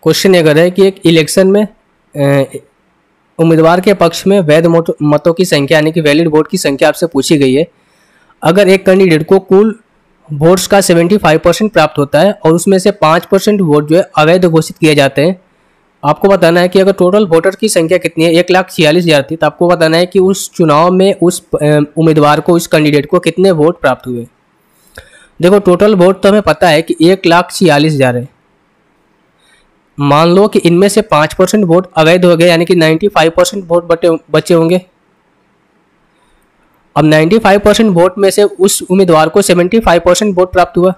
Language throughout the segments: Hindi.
क्वेश्चन ये कर रहा है कि एक इलेक्शन में उम्मीदवार के पक्ष में वैध मतों की संख्या यानी कि वैलिड वोट की संख्या आपसे पूछी गई है। अगर एक कैंडिडेट को कुल वोट्स का 75% प्राप्त होता है और उसमें से 5% वोट जो है अवैध घोषित किए जाते हैं, आपको बताना है कि अगर टोटल वोटर की संख्या कितनी है, 1,46,000 थी, तो आपको बताना है कि उस चुनाव में उस उम्मीदवार को, उस कैंडिडेट को कितने वोट प्राप्त हुए। देखो टोटल वोट तो हमें पता है कि 1,46,000 है। मान लो कि इनमें से 5% वोट अवैध हो गए यानी कि 95% वोट बचे होंगे। अब 95% वोट में से उस उम्मीदवार को 75% वोट प्राप्त हुआ।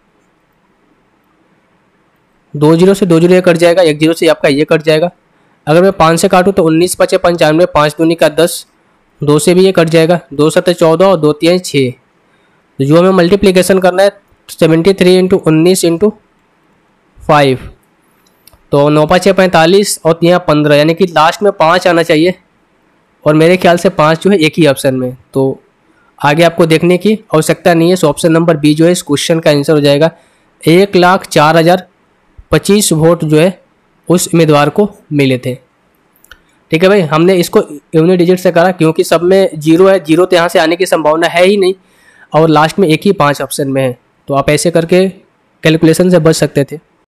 2 जीरो से 2 जीरो ये कट जाएगा, 1 जीरो से आपका ये कट जाएगा। अगर मैं 5 से काटूँ तो 19 पचे 95, 5 दूनी का 10, 2 से भी ये कट जाएगा, 2 सत्ते 14 और 2 तिहाई 6। तो जो हमें मल्टीप्लिकेशन करना है 73 इंटू 19 इंटू 5, तो 9 5 45 और 3 15, यानी कि लास्ट में 5 आना चाहिए और मेरे ख्याल से 5 जो है एक ही ऑप्शन में। तो आगे आपको देखने की आवश्यकता नहीं है। सो ऑप्शन नंबर बी जो है इस क्वेश्चन का आंसर हो जाएगा। 1,04,025 वोट जो है उस उम्मीदवार को मिले थे। ठीक है भाई, हमने इसको यूनिट डिजिट से करा क्योंकि सब में जीरो है, जीरो तो यहाँ से आने की संभावना है ही नहीं और लास्ट में एक ही 5 ऑप्शन में है। तो आप ऐसे करके कैलकुलेशन से बच सकते थे।